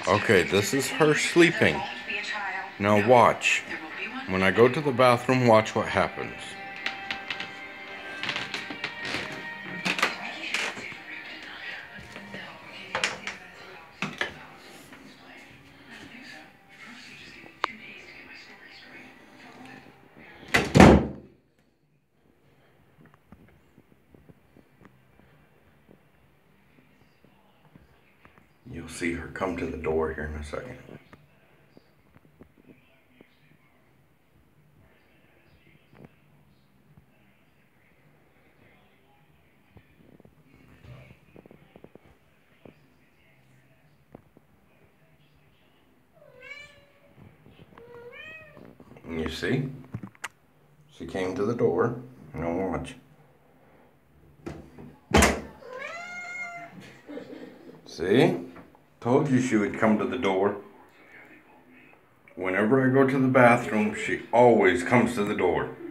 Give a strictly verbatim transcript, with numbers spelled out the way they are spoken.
Okay, this is her sleeping. Now watch. When I go to the bathroom, watch what happens. You'll see her come to the door here in a second. And you see? She came to the door. Now watch. See? Told you she would come to the door. Whenever I go to the bathroom, she always comes to the door.